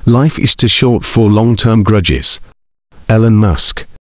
Life is too short for long-term grudges. Elon Musk.